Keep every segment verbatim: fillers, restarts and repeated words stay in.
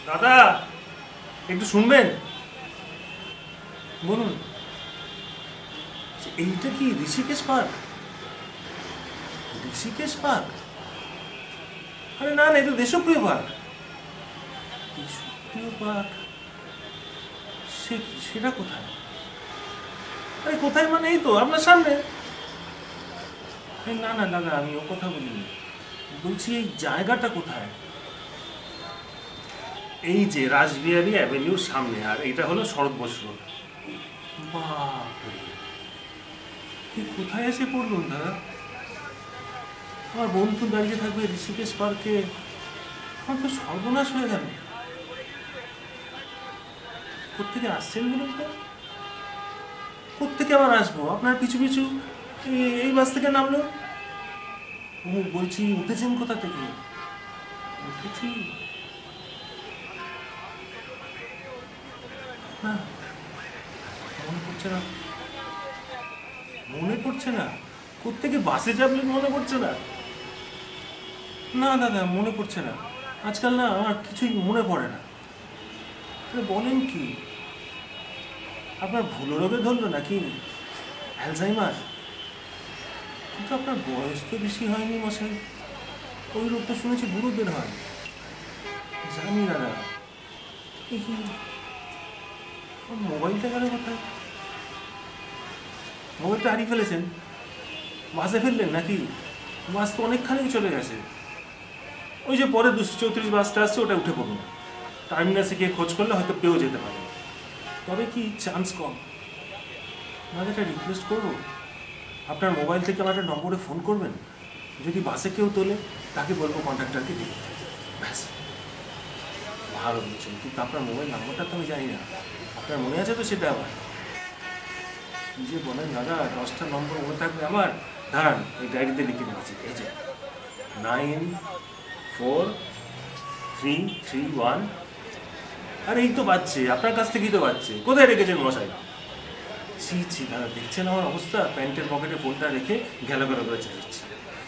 দাদা একটু শুনবেন, বলুন। এইটা কি ঋষিকেশ পার্ক? ঋষিকেশ পার্ক? আরে না না, এটা দেশপ্রিয় পার্ক। দেশপ্রিয় পার্ক সে সেটা কোথায়? আরে কোথায় মানে এই তো আপনার সামনে। না না দাদা, আমি ও কথা বলিনি, বলছি এই জায়গাটা কোথায়? এই যে রাসবিহারী অ্যাভিনিউর সামনে, আর এটা হলো শরৎ বোস রোড। বাপরে, কোথায় এসে পড়লুন দাদা? আমার বন্ধু দাঁড়িয়ে থাকবে ঋষিকেশ পার্কে, আমার তো সর্বনাশ হয়ে গেল। কোত্থেকে আসছেন বলুন তো? কোত্থেকে আবার আসবো? আপনার পিছু পিছু এই বাস থেকে নামলো। ও বলছি, উঠেছেন কোথা থেকে? উঠেছি না, মনে পড়ছে না, মনে পড়ছে না। কোত্থেকে বাসে চাপলেন মনে পড়ছে না? না দাদা, মনে পড়ছে না। আজকাল না আমার কিছুই মনে পড়ে না। বলেন কি, আপনার ভুল রোগে ধরলো নাকি? অ্যালজাইমার? কিন্তু আপনার বয়স তো বেশি হয়নি মশাই, ওই রোগটা শুনেছি বুড়োদের হয়। জানি দাদা। মোবাইলটা গেল কোথায়? মোবাইলটা হারিয়ে ফেলেছেন? বাসে ফেললেন নাকি? বাস তো অনেকখানি চলে গেছে। ওই যে পরে দুশো চৌত্রিশ বাসটা আসছে, ওটা উঠে পড়ুন। টার্মিনাসে গিয়ে খোঁজ করলে হয়তো পেয়েও যেতে পারে, তবে কি চান্স কম। আমাদের একটা রিকোয়েস্ট করবো, আপনার মোবাইল থেকে আমার একটা নম্বরে ফোন করবেন। যদি বাসে কেউ তোলে তাকে বলবো কন্ট্রাক্টরকে দিয়ে দিতে। ব্যাস, ভালো বলছেন, কিন্তু আপনার মোবাইল নাম্বারটা তো আমি জানি না। আপনার মনে আছে তো সেটা? আবার কী যে বলেন দাদা, দশটা নম্বর মনে থাকবে আমার। দাঁড়ান, এই ডায়েরিতে লিখে নিয়েছি। এই যে nine four three three one. আর এই তো বাজছে, আপনার কাছ থেকেই তো বাজছে। কোথায় রেখেছেন মশাই? ছি ছি দাদা, দেখছেন আমার অবস্থা? প্যান্টের পকেটে ফোনটা রেখে গেল গেল করে চালাচ্ছি।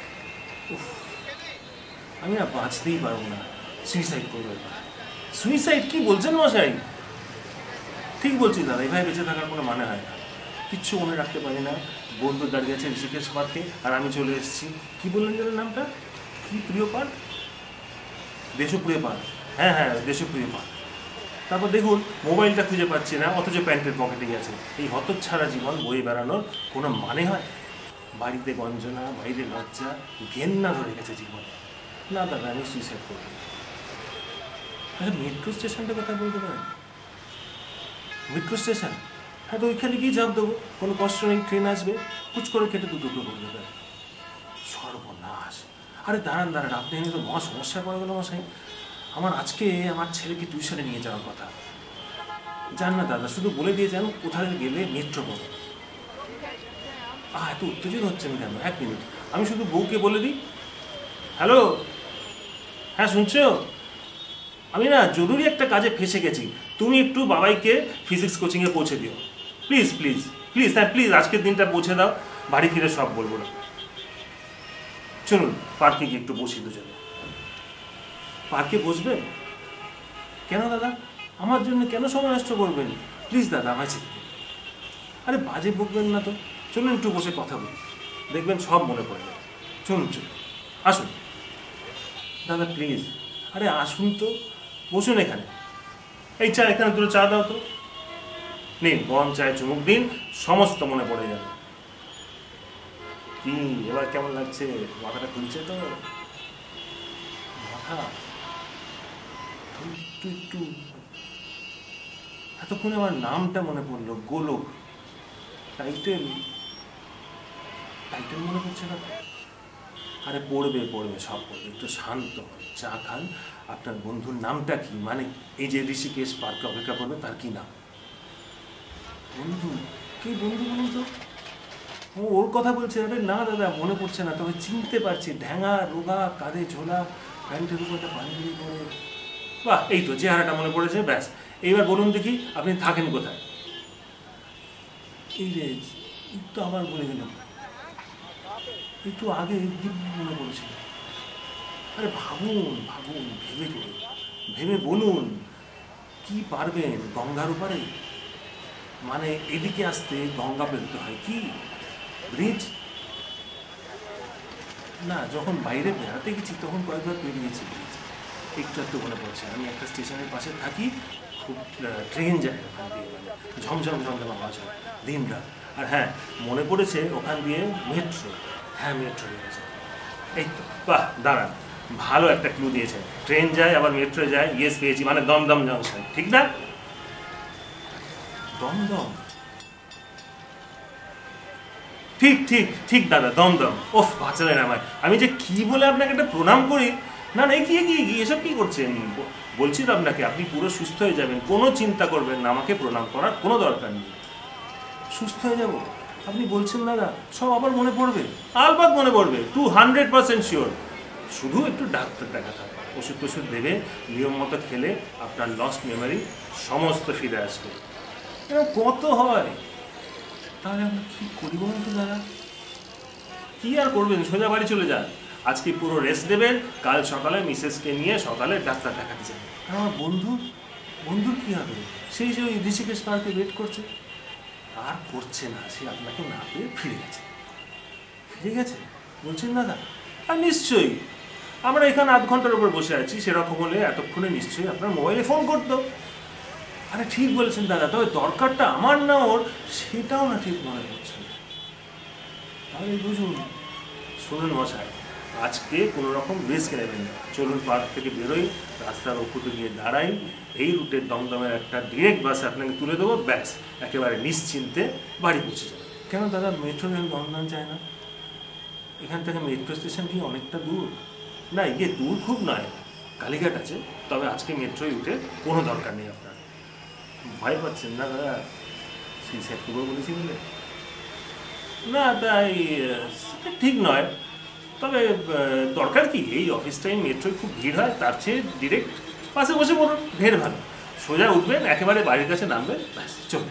আমি না বাঁচতেই পারবো না, সুইসাইড করবো এবার। সুইসাইড? কি বলছেন মশাই? ঠিক বলছি দাদা, এভাবে বেঁচে থাকার কোনো মানে হয় না। কিচ্ছু মনে রাখতে পারি না। বন্ধু দাঁড়িয়ে আছে ঋষিকেশ পার্কে, আর আমি চলে এসেছি। কি বললেন যেন নামটা? কি প্রিয় পার্ক? দেশপ্রিয় পার্ক। হ্যাঁ হ্যাঁ, দেশপ্রিয় পার্ক। তারপর দেখুন, মোবাইলটা খুঁজে পাচ্ছি না, অথচ প্যান্টের পকেটেই আছে। এই হতচ্ছাড়া জীবন বয়ে বেড়ানোর কোনো মানে হয়? বাড়িতে গঞ্জনা, বাইরে লজ্জা, ঘেন্না ধরে গেছে জীবনে। না দাদা, আমি সুইসাইড করব। আচ্ছা, মেট্রো স্টেশনটা কথা বলতে পারেন? Metro station? হ্যাঁ, তো ওইখানে গিয়ে চাপ দেবো। কোনো কষ্ট নেই, ট্রেন আসবে, কুচ করে কেটে দু টুকরো করে দেবে। সর্বনাশ! আরে দাঁড়ান দাঁড়ান, আপনি এনে তো মহা সমস্যায় পড়ে গেল মশাই। আমার আজকে আমার ছেলেকে টিউশনে নিয়ে যাওয়ার কথা। যান না দাদা, শুধু বলে দিয়ে যান কোথায় গেলে মেট্রো পাবো। আহ এত উত্তেজিত হচ্ছেন কেন? এক মিনিট, আমি শুধু বউকে বলে দিই। হ্যালো, হ্যাঁ শুনছো? আমি না জরুরি একটা কাজে ফেসে গেছি, তুমি একটু বাবাইকে ফিজিক্স কোচিংয়ে পৌঁছে দিও। প্লিজ প্লিজ প্লিজ, হ্যাঁ প্লিজ, আজকের দিনটা পৌঁছে দাও। বাড়ি ফিরে সব বলবো না। চলুন পার্কে গিয়ে একটু বসি দুজনে। পার্কে বসবেন? কেন দাদা, আমার জন্য কেন সময় নষ্ট করবেন? প্লিজ দাদা, আমায় যেতে দিন। আরে বাজে বকবেন না তো, চলুন একটু বসে কথা বলি, দেখবেন সব মনে পড়ে যাবে। চলুন চলুন, আসুন দাদা প্লিজ। আরে আসুন তো, বসুন এখানে। এই চা, এখানে দুটো চা দাও তো। নিন, গরম চায়ে চুমুক দিন, সমস্ত মনে পড়ে যাবে। কি এবার কেমন লাগছে? মাথাটা খুলছে তো? মাথা একটু একটু। এতক্ষণে আমার নামটা মনে পড়লো, গোলক। টাইটেল টাইটেল মনে পড়ছে না। আরে পড়বে পড়বে, সব পড়বে, একটু শান্ত চা খান। আপনার বন্ধুর নামটা কি? মানে এই যে ঋষিকেশ পার্কে অপেক্ষা করবে, তার কি নাম? বন্ধু? কি বন্ধু বলুন তো? ও ওর কথা বলছে? আরে না দাদা, মনে পড়ছে না, তবে চিনতে পারছি। ঢ্যাঙা, রোগা, কাঁধে ঝোলা, প্যান্টের উপর একটা পাঞ্জাবি পরে। বাহ, এই তো চেহারাটা মনে পড়েছে। ব্যাস, এইবার বলুন দেখি আপনি থাকেন কোথায়? এই রে, একটু আবার বলে গেলাম, একটু আগে দিব্যি মনে পড়েছিল। আরে ভাবুন ভাবুন, ভেবে ভেবে ভেবে বলুন। কি পারবেন গঙ্গার উপরে? মানে এদিকে আসতে গঙ্গা পেরোতে হয় কি ব্রিজ না। যখন বাইরে বেড়াতে গেছি তখন কয়েকবার পেরিয়েছি ব্রিজ, একটু একটু মনে পড়ছে। আমি একটা স্টেশনের পাশে থাকি, খুব ট্রেন যায় ওখান দিয়ে, মানে ঝমঝম ঝমঝম আওয়াজ হয় দিন রাত। আর হ্যাঁ, মনে পড়েছে ওখান দিয়ে মেট্রো, হ্যাঁ মেট্রো গেছে। এই তো বাহ, দাঁড়ান, ভালো একটা ক্লু দিয়েছে। ট্রেন যায় আবার মেট্রো যায়, ইয়েস পেয়েছি, মানে দমদম জংশন, ঠিক না? দমদম, ঠিক ঠিক ঠিক দাদা, দমদম। ওফ, বাঁচালেন আমায়। আমি যে কি বলে আপনাকে একটা প্রণাম করি। না না, এগিয়ে গিয়ে গিয়ে এসব কী করছেন? বলছি তো আপনাকে, আপনি পুরো সুস্থ হয়ে যাবেন, কোনো চিন্তা করবেন না, আমাকে প্রণাম করার কোনো দরকার নেই। সুস্থ হয়ে যাব আপনি বলছেন দাদা? সব আবার মনে পড়বে? আলবাত মনে পড়বে, টু হান্ড্রেড পার্সেন্ট শিওর। শুধু একটু ডাক্তার দেখাতে হবে, ওষুধ টষুধ দেবে, নিয়ম মতো খেলে আপনার লস্ট মেমোরি সমস্ত ফিরে আসবে। এরকম কত হয়? তাহলে আমরা কী করি বলুন তো দাদা? কী আর করবেন, সোজা বাড়ি চলে যান। আজকে পুরো রেস্ট দেবেন, কাল সকালে মিসেসকে নিয়ে সকালে ডাক্তার দেখাতে যাবেন। আর আমার বন্ধু, বন্ধুর কী হবে? সেই যে ওই ঋষিকেশ পার্কে ওয়েট করছে। আর করছে না, সে আপনাকে না পেয়ে ফিরে গেছে। ফিরে গেছে বলছেন দাদা? আর নিশ্চয়ই, আমরা এখানে আধ ঘন্টার উপর বসে আছি, সেরকম হলে এতক্ষণে নিশ্চয়ই আপনার মোবাইলে ফোন করতো। আরে ঠিক বলেছেন দাদা, তবে দরকারটা আমার না ওর, সেটাও না ঠিক মনে পড়ছে না। তাহলে বুঝুন, শুনুন মশাই, আজকে কোনো রকম রিস্ক নেবেন না। চলুন পার্ক থেকে বেরোই, রাস্তার ওপরে গিয়ে দাঁড়াই, এই রুটের দমদমের একটা ডিরেক্ট বাসে আপনাকে তুলে দেবো, ব্যাস একেবারে নিশ্চিন্তে বাড়ি পৌঁছে যাবে। কেন দাদা, মেট্রো রেল দমদম যায় না? এখান থেকে মেট্রো স্টেশন কি অনেকটা দূর? না, ইয়ে দূর খুব নয়, কালীঘাট আছে। তবে আজকে মেট্রোয় উঠে কোনো দরকার নেই আপনার। ভয় পাচ্ছেন না দাদা? সুইসাইড করবো বলেছি বলে? না, তাই ঠিক নয়, তবে দরকার কি, এই অফিস টাইম মেট্রোয় খুব ভিড় হয়, তার চেয়ে ডিরেক্ট বাসে বসে পড়ুন, ঢের ভালো। সোজা উঠবেন, একেবারে বাড়ির কাছে নামবেন, ব্যাস চলবে।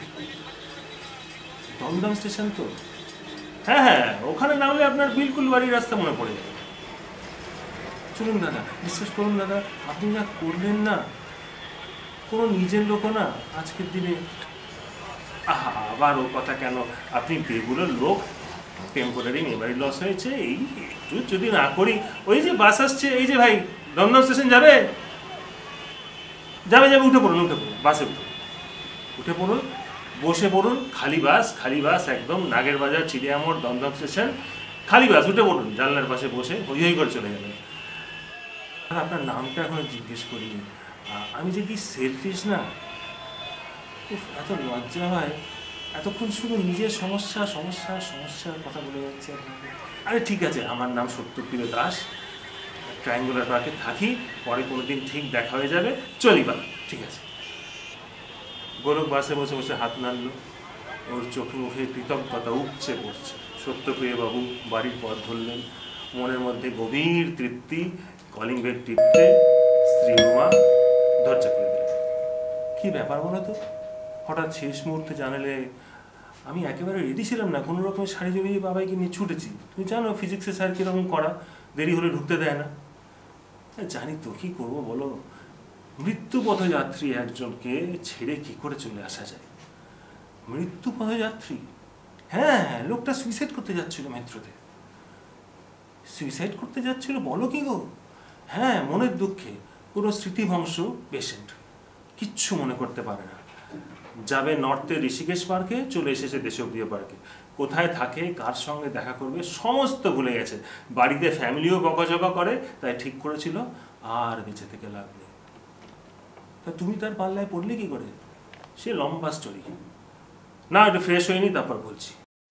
দমদম স্টেশন তো, হ্যাঁ হ্যাঁ, ওখানে নামলে আপনার বিলকুল বাড়ির রাস্তা মনে পড়ে যাবে। চলুন দাদা, বিশ্বাস করুন দাদা, আপনি যা করলেন না, কোনো নিজের লোকও না আজকের দিনে। আহা, আবার ও কথা কেন? আপনি বেবুলোর লোক, টেম্পোরারি মেমোরি লস হয়েছে, এই একটু যদি না করি। ওই যে বাস আসছে, এই যে ভাই, দমদম স্টেশন যাবে যাবে যাবে উঠে পড়ুন, উঠে পড়ুন, বাসে উঠুন, উঠে পড়ুন, বসে পড়ুন, খালি বাস, খালি বাস, একদম নাগের বাজার, চিড়িয়ামোড়, দমদম স্টেশন, খালি বাস, উঠে পড়ুন, জানলার পাশে বসে হই হই করে চলে যাবেন। আর আপনার নামটা এখনো জিজ্ঞেস করিনি। আমি যে কি সেলফিশ না, এত লজ্জা হয়, এতক্ষণ শুধু নিজের সমস্যা সমস্যা সমস্যার কথা বলে যাচ্ছি আপনাকে। আরে ঠিক আছে, আমার নাম সত্যপ্রিয় দাস, ট্রায়াঙ্গুলার পার্কে থাকি, পরে কোনোদিন ঠিক দেখা হয়ে যাবে, চলি বা, ঠিক আছে। গোলক বাসে বসে বসে হাত নাড়ল, ওর চোখে মুখে কৃতজ্ঞতা উপচে পড়ছে। সত্যপ্রিয় বাবু বাড়ির পথ ধরলেন, মনের মধ্যে গভীর তৃপ্তি, কলিং বেল টিপতে স্ত্রী উমা দরজা খুলে দিলেন। কী ব্যাপার বলো তো, হঠাৎ শেষ মুহূর্তে জানালে? আমি একেবারে রেডি ছিলাম না, কোনো রকমের শাড়ি জড়িয়ে বাবাইকে নিয়ে ছুটেছি। তুমি জানো ফিজিক্সের স্যার কীরকম করা, দেরি হলে ঢুকতে দেয় না। জানি তো, কী করবো বলো, মৃত্যু পথযাত্রী একজনকে ছেড়ে কি করে চলে আসা যায়? মৃত্যু পথযাত্রী? হ্যাঁ, লোকটা সুইসাইড করতে যাচ্ছিল মেট্রোতে। সুইসাইড করতে যাচ্ছিল বলো কি গো? হ্যাঁ, মনের দুঃখে, পুরো স্মৃতিভংশ পেশেন্ট, কিচ্ছু মনে করতে পারে না। যাবে নর্থে ঋষিকেশ পার্কে, চলে এসেছে দেশপ্রিয় পার্কে। কোথায় থাকে, কার সঙ্গে দেখা করবে, সমস্ত ভুলে গেছে। বাড়িতে ফ্যামিলিও বকাঝকা করে, তাই ঠিক করেছিল আর বেঁচে থেকে লাভ নেই। তা তুমি তার পাল্লায় পড়লে কি করে? সে লম্বা স্টোরি, না একটু ফ্রেশ হয়নি, তারপর বলছি।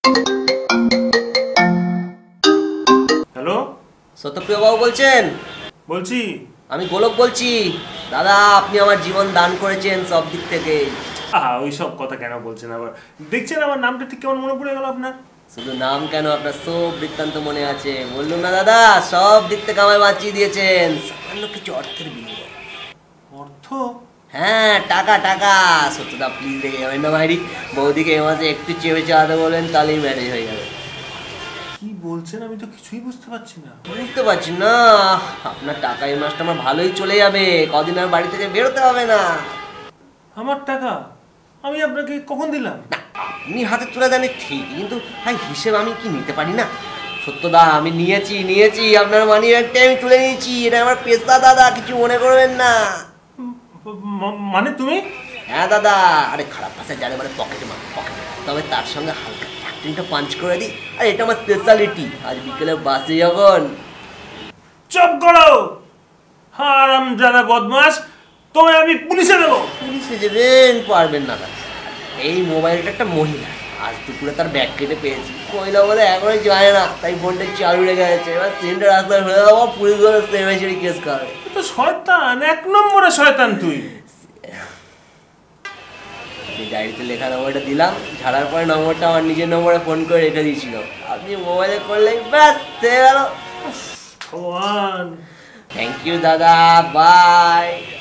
হ্যালো, সত্যপ্রিয় বাবু বলছেন? বলছি। আমি গোলক বলছি। দাদা, আপনি আমার জীবন দান করেছেন সব দিক থেকে। আহা, ওই সব কথা কেন বলছেন আবার? দেখছেন আমার নামটা ঠিক কেমন মনে পড়ে গেল আপনার? শুধু নাম কেন, আপনার সব বৃত্তান্ত মনে আছে। বললুম না দাদা, সব দিক থেকে আমায় বাঁচিয়ে দিয়েছেন, সামান্য কিছু অর্থের বিনিময়ে। অর্থ? হ্যাঁ, টাকা টাকা। সত্যদা প্লিজ রেখে যাবেন না মাইরি, বৌদিকে এ মাসে একটু চেপে চালাতে বলেন, তাহলেই ম্যানেজ হয়ে যাবে। কি বলছেন, আমি তো কিছুই বুঝতে পারছি না। বুঝতে পারছি না? আপনার টাকা এই মাসটা আমার ভালোই চলে যাবে, কদিন আর বাড়ি থেকে বেরোতে হবে না। আমার টাকা আমি আপনাকে কখন দিলাম? না আপনি হাতে তুলে দেন ঠিক, কিন্তু ভাই হিসেব আমি কি নিতে পারি না? সত্যদা আমি নিয়েছি নিয়েছি আপনার মানি ব্যাগটা আমি তুলে নিয়েছি, এটা আমার পেশা দাদা, কিছু মনে করবেন না। মানে তুমি? হ্যাঁ দাদা, আরে খারাপ ভাষায় জানে মানে পকেটে মার পকেটে, তবে তার সঙ্গে হালকা একটা পাঞ্চ করে দিই, আর এটা আমার স্পেশালিটি। আজ বিকেলে বাসে যখন। চুপ করো হারামজাদা বদমাশ, তবে আমি পুলিশে দেবো। পুলিশে যাবেন? পারবেন না দাদা, এই মোবাইলটা একটা মহিলা, আজ দুপুরে তার ব্যাগ কেটে পেয়েছি, মহিলা বলে এখনই যায় না, তাই ফোনটা চালু রেখে গেছে। এবার সেন্টার রাস্তায় হয়ে যাবো, পুলিশ ধরে সেভেন্সারি কেস করে। তো শয়তান, এক নম্বরে শয়তান তুই। ডায়েরিতে লেখা নম্বরটা দিলাম, ঝাড়ার পরে নম্বরটা আমার নিজের নম্বরে ফোন করে রেখে দিয়েছিল, আপনি মোবাইলে করলেই ব্যাস হয়ে গেল। থ্যাংক ইউ দাদা, বাই।